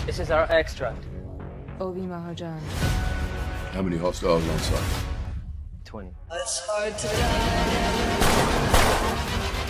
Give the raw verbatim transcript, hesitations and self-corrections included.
This is our extract. Obi Mahajan. How many hostiles on site? twenty. It's hard to die.